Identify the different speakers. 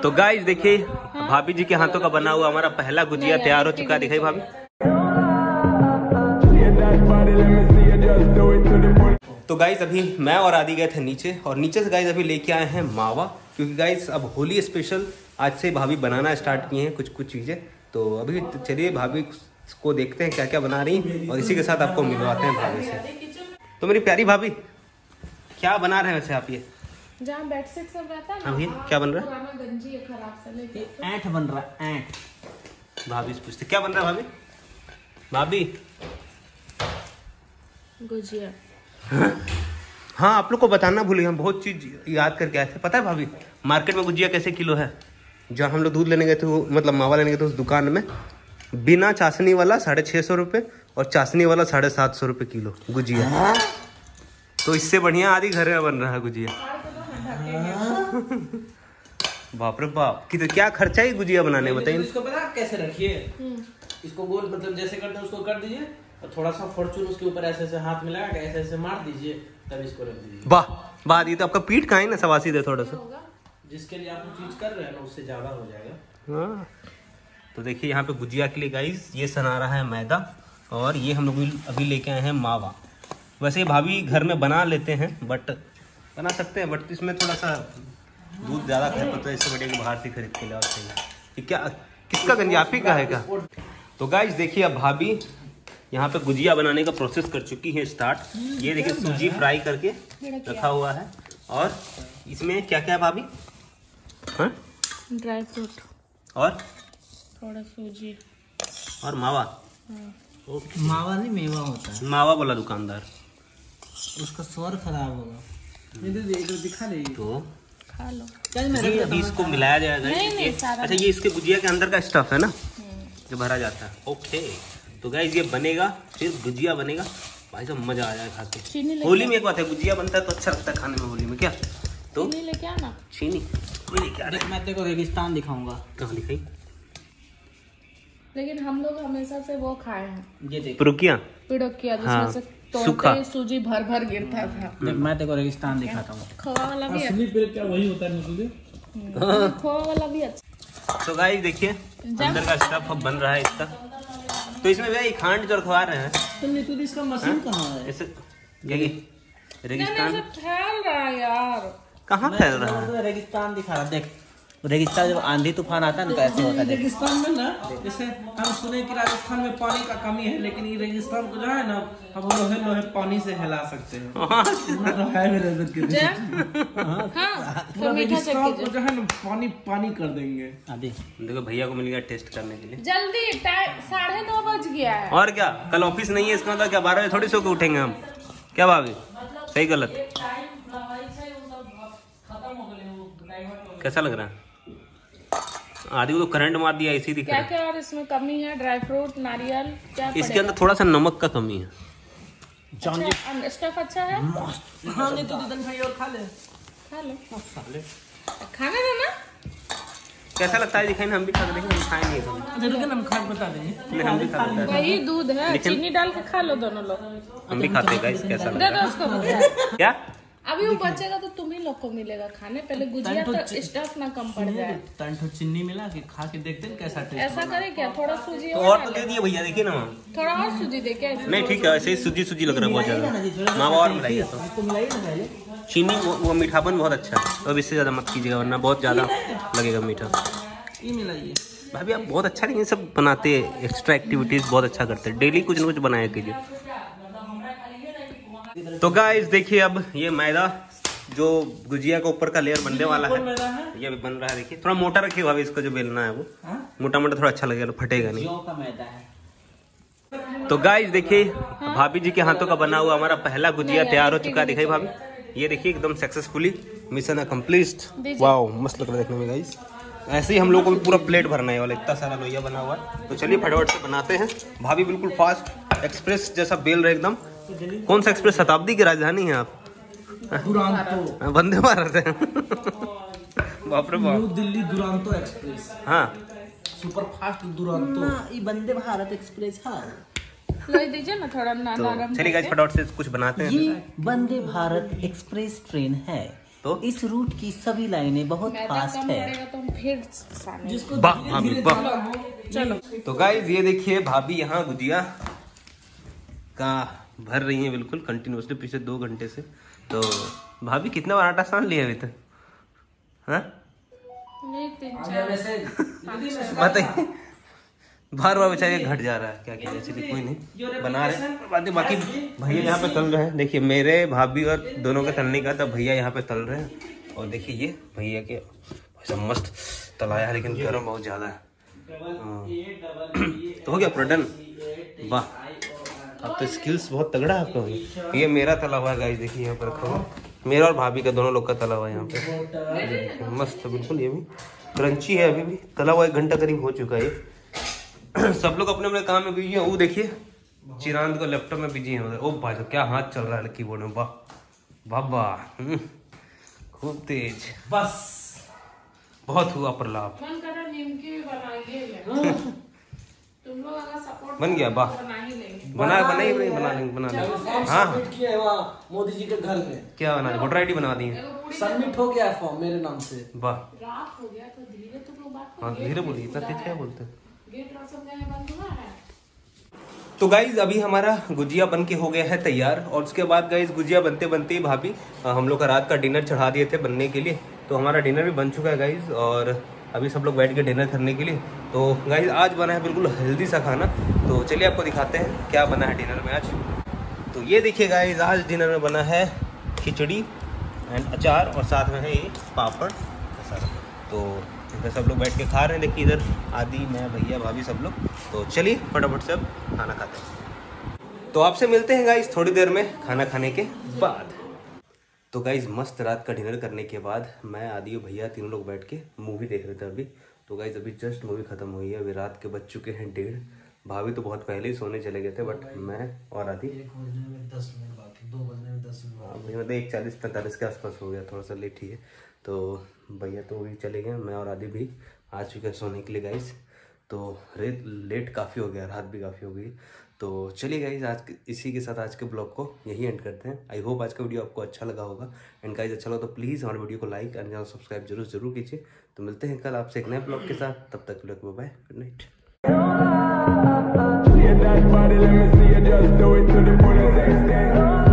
Speaker 1: तो गाइस देखिए भाभी जी के हाथों का बना हुआ हमारा पहला गुजिया तैयार हो चुका है। दिखाई भाभी। तो गाइस अभी मैं और आदि गए थे नीचे, और नीचे से गाइस अभी लेके आए हैं मावा, क्योंकि गाइस अब होली स्पेशल आज से भाभी बनाना स्टार्ट किए हैं कुछ चीजें। तो अभी चलिए भाभी को देखते हैं क्या क्या बना रही हैं, और इसी के साथ आपको मिलवाते हैं भाभी से। तो मेरी प्यारी भाभी क्या बना रहे हैं वैसे आप? ये
Speaker 2: जहाँ बेडशीट सब रहता है ना,
Speaker 1: अभी क्या बन रहा है?
Speaker 2: गंजी है खराब से लेके
Speaker 3: ऐंठ बन रहा है। ऐंठ
Speaker 1: भाभी से पूछते क्या बन रहा है। भाभी भाभी
Speaker 2: गुजिया।
Speaker 1: हाँ आप लोग को बताना भूल गए, हम बहुत चीज याद करके आए थे। पता है भाभी मार्केट में गुजिया कैसे किलो है? जहाँ हम लोग दूध लेने गए थे, मतलब मावा लेने गए थे, उस दुकान में बिना चाशनी वाला 650 रुपये और चाशनी वाला 750 रुपये किलो गुजिया। तो इससे बढ़िया आदि घर में बन रहा है गुजिया। बाप रे बाप, कि तो क्या खर्चा ही गुजिया बनाने बताइए।
Speaker 3: इसको पता आप कैसे रखिए? इसको गोल मतलब जैसे करते हैं उसको कर दीजिए, और थोड़ा सा फॉर्चून उसके ऊपर ऐसे ऐसे हाथ में लगा के ऐसे ऐसे मार दीजिए, तब इसको रख दीजिए।
Speaker 1: वाह वाह, ये तो आपका पीठ कहाँ है ना, सवासी दे थोड़ा सा।
Speaker 3: जिसके लिए आप चीज कर रहे हैं ना उससे ज्यादा हो जाएगा।
Speaker 1: हाँ तो देखिए यहाँ पे गुजिया के लिए गाइस ये सना रहा है मैदा, और ये हम लोग अभी लेके आए हैं मावा। वैसे भाभी घर में बना लेते हैं, बट बना सकते हैं, बट इसमें थोड़ा सा दूध ज़्यादा खपत है, इससे बढ़िया कि बाहर से खरीद के लाओ। चाहिए क्या किसका गंजी आप ही का है क्या? तो गाइस देखिए अब भाभी यहाँ पे गुजिया बनाने का प्रोसेस कर चुकी है स्टार्ट। ये देखिए सूजी फ्राई करके रखा हुआ है, और इसमें क्या क्या है भाभी? हाँ
Speaker 2: ड्राई फ्रूट
Speaker 1: और
Speaker 2: थोड़ा सूजी
Speaker 1: और मावा।
Speaker 3: मावा नहीं मेवा होता है।
Speaker 1: मावा बोला दुकानदार,
Speaker 3: उसका स्वर खराब होगा। दिखा दे
Speaker 1: तो
Speaker 2: खा लो।
Speaker 1: ये अभी इसको मिलाया जाएगा। अच्छा ये इसके गुजिया के अंदर का स्टफ है ना जो भरा जाता है। ओके तो गाइस ये बनेगा, फिर गुजिया बनेगा, भाई साहब मजा आ जाएगा खा के। होली में एक बात है, गुजिया बनता है तो अच्छा लगता है खाने में होली में। क्या तो
Speaker 2: चीनी लेके आना।
Speaker 1: चीनी
Speaker 3: मैं तेरे को रेगिस्तान दिखाऊंगा।
Speaker 1: कहाँ दिखाई?
Speaker 2: लेकिन हम लोग हमेशा से वो खाए हैं,
Speaker 3: ये देख
Speaker 1: पुरुकिया
Speaker 2: पिड़ोकिया,
Speaker 1: हाँ,
Speaker 2: जिसमें से
Speaker 1: सूखा
Speaker 2: सूजी भर भर गिरता था।
Speaker 3: देख मैं तेरे को रेगिस्तान दिखाता हूँ।
Speaker 2: खोआ वाला भी
Speaker 3: क्या वही होता है?
Speaker 2: खोआ वाला भी अच्छा।
Speaker 1: तो गाइस देखिए अंदर का स्टफ अब बन रहा है इसका। तो इसमें भैया खांड जो खवा रहे हैं
Speaker 3: तो इसका मशीन कहाँ है?
Speaker 1: ऐसे रेगिस्तान
Speaker 2: फैल रहा है यार।
Speaker 1: कहाँ फैल रहा है?
Speaker 3: रेगिस्तान दिखा रहा। देख रेगिस्तान जब आंधी तूफान आता है ना तो ऐसे होता है। रेगिस्तान में ना जैसे हम सुने कि राजस्थान में पानी का कमी है, लेकिन ये रेगिस्तान को जो है ना हम लोहे लोहे पानी से हिला सकते हैं। तो है मेरे रेगिस्तान को जो है ना पानी पानी कर देंगे।
Speaker 1: देखो भैया को मिल गया टेस्ट करने के लिए।
Speaker 2: जल्दी 9:30 बज गया है।
Speaker 1: और क्या कल ऑफिस नहीं है, इसका मतलब क्या 12 बजे थोड़ी सो के उठेंगे हम? क्या भाभी सही गलत? कैसा लग रहा है? आदि को तो करंट मार दिया, इसी दिख रहा है।
Speaker 2: क्या क्या और इसमें कमी है? ड्राई फ्रूट, नारियल क्या?
Speaker 1: इसके अंदर थोड़ा सा नमक का कमी है।
Speaker 2: अच्छा, स्टफ अच्छा है।
Speaker 3: हाँ नहीं तो दीदन भाई और खा ले।
Speaker 2: खा लो खाना देना।
Speaker 1: कैसा लगता है दिखाई ना, हम भी खा के देखें। हम खाए नहीं कभी।
Speaker 3: हम खा बता देंगे।
Speaker 1: नहीं हम भी खा लेते हैं।
Speaker 2: वही दूध है, चीनी डाल के खा लो दोनों लोग।
Speaker 1: हम भी खाते हैं गाइस। कैसा लग
Speaker 2: दे
Speaker 1: रहा
Speaker 2: दो उसको।
Speaker 1: क्या?
Speaker 2: अभी वो बचेगा तो तुम ही लोग को मिलेगा खाने। पहले गुजिया तो स्टफ ना कम पड़ जाए।
Speaker 3: तंठो चीनी मिला के खा के देखते हैं कैसा टेस्ट।
Speaker 2: ऐसा करे क्या? थोड़ा सूजी
Speaker 1: तो और तो दे दिए भैया, देखिए ना।
Speaker 2: थोड़ा और सूजी दे क्या?
Speaker 1: नहीं ठीक है, ऐसे ही सूजी सूजी लग रहा है बहुत ज्यादा। मावा और मिलाइए तो चीनी वो मीठापन बहुत अच्छा है। तो अब इससे ज्यादा मत कीजिएगा वरना बहुत ज्यादा लगेगा मीठा।
Speaker 3: ये मिलाइए
Speaker 1: भाभी आप बहुत अच्छा लेकिन सब बनाते हैं, एक्स्ट्रा एक्टिविटीज बहुत अच्छा करते हैं। डेली कुछ ना कुछ बनाया कीजिए। तो गाइस देखिए अब ये मैदा जो गुजिया का ऊपर का लेयर बनने वाला है, ये भी बन रहा है। देखिए थोड़ा मोटा रखिए भाभी, इसको जो बेलना है वो मोटा मोटा थोड़ा अच्छा लगेगा, फटेगा नहीं।
Speaker 3: जौ का मैदा है।
Speaker 1: तो गाइस देखिए भाभी जी के हाथों का बना हुआ हमारा पहला गुजिया तैयार हो चुका है। दिखाई भाभी ये देखिए एकदम सक्सेसफुली मिशन अकम्प्लिश्ड। वाओ मस्त लग रहा है देखने में गाइस। ऐसे ही हम लोगों को भी पूरा प्लेट भरना है वाला, इतना सारा लोहिया बना हुआ है। तो चलिए फटाफट से बनाते हैं। भाभी बिल्कुल फास्ट एक्सप्रेस जैसा बेल रहे एकदम। कौन सा एक्सप्रेस? शताब्दी की राजधानी है आप?
Speaker 3: दुरांतो
Speaker 1: वंदे भारत है। बाप रे बाप।
Speaker 3: New Delhi Duronto express.
Speaker 1: हाँ
Speaker 3: सुपर फास्ट दुरांतो। ये वंदे भारत एक्सप्रेस है।
Speaker 2: दीजिए ना थोड़ा नरम।
Speaker 1: चलिए गाइस फटाफट से कुछ बनाते हैं।
Speaker 3: ये वंदे भारत एक्सप्रेस ट्रेन है, तो इस रूट की सभी लाइनें बहुत फास्ट है।
Speaker 2: ढेर सारे।
Speaker 1: वाह भाभी वाह।
Speaker 2: चलो
Speaker 1: तो गाइज ये देखिए भाभी यहाँ गुजिया का भर रही है बिल्कुल कंटिन्यूसली पिछले 2 घंटे से। तो भाभी कितना बार आटा सान लिया अभी तक? हाँ
Speaker 2: नहीं 3-4
Speaker 1: बताइए। बार बार बेचारे घट जा रहा है, क्या किया चलिए कोई नहीं, बना रहे हैं। बाकी भैया यहाँ पे तल रहे हैं, देखिए मेरे भाभी और दोनों का तलने का, तब भैया यहाँ पे तल रहे हैं। और देखिए ये भैया के ऐसा मस्त तलाया है, लेकिन गर्म बहुत ज्यादा है। तो हो गया प्रोडन, वाह अब तो स्किल्स बहुत तगड़ा है आपका। ये मेरा तला हुआ है गाइस, देखिए यहाँ पर रखा हुआ, मेरा और भाभी का दोनों लोग का तला हुआ है यहाँ पे, मस्त बिल्कुल। ये भी क्रंची है, अभी भी तला हुआ 1 घंटा करीब हो चुका है ये। सब लोग अपने अपने काम में बिजी हैं। वो देखिए चिरांद को लैपटॉप में बिजी है उधर। ओ भाई तो क्या हाथ चल रहा है कीबोर्ड में, वाह वाह खूब तेज,
Speaker 3: बस
Speaker 1: बहुत हुआ प्रलाप।
Speaker 2: मन कर रहा निमकी भी बनाइए। तुम लोग अगर सपोर्ट
Speaker 1: बन गया, वाह
Speaker 2: बना ही लेंगे।
Speaker 1: बना लेंगे। हाँ
Speaker 3: मोदी जी के घर में
Speaker 1: क्या बना, वोटर ID बना दी,
Speaker 3: सबमिट हो गया फॉर्म मेरे नाम से।
Speaker 1: वाह
Speaker 2: रात हो गया तो धीरे तुम लोग बात
Speaker 1: हाँ धीरे बोलिए, इतना तेज क्या बोलते हैं।
Speaker 2: गेट रोशन का बंद हुआ है।
Speaker 1: तो गाइज अभी हमारा गुजिया बन के हो गया है तैयार। और उसके बाद गाइज गुजिया बनते बनते ही भाभी हम लोग का रात का डिनर चढ़ा दिए थे बनने के लिए। तो हमारा डिनर भी बन चुका है गाइज, और अभी सब लोग बैठ के डिनर करने के लिए। तो गाइज आज बना है बिल्कुल हेल्दी सा खाना। तो चलिए आपको दिखाते हैं क्या बना है डिनर में आज। तो ये देखिए गाइज आज डिनर में बना है खिचड़ी एंड अचार, और साथ में है ये पापड़ सारा। तो इधर सब लोग बैठ के खा रहे हैं, देखिए इधर आदि, मैं, भैया, भाभी सब लोग। तो चलिए फटाफट से अब खाना खाते हैं। तो आपसे मिलते हैं गाइज थोड़ी देर में खाना खाने के बाद। तो गाइज मस्त रात का डिनर करने के बाद मैं, आदि और भैया तीनों लोग बैठ के मूवी देख रहे थे अभी। तो गाइज अभी जस्ट मूवी खत्म हुई है, अभी रात के बज चुके हैं 1:30। भाभी तो बहुत पहले ही सोने चले गए थे, बट मैं और आदि
Speaker 3: 1 बजने में 10 मिनट बाकी, 2 बजने में 10 मिनट
Speaker 1: अभी मतलब 1:40-45 के आसपास हो गया, थोड़ा सा लेट ही है। तो भैया तो वही चले गए, मैं और आदि भी आ चुके हैं सोने के लिए गाइज। तो लेट काफ़ी हो गया, रात भी काफ़ी हो गई। तो चलिए गाइज आज इसी के साथ आज के ब्लॉग को यही एंड करते हैं। आई होप आज का वीडियो आपको अच्छा लगा होगा। एंड गाइज अच्छा लगा तो प्लीज़ हमारे वीडियो को लाइक एंड चैनल सब्सक्राइब जरूर कीजिए। तो मिलते हैं कल आपसे एक नए ब्लॉग के साथ, तब तक के लिए bye, good night.
Speaker 4: That body, let me see you just do it to the fullest extent.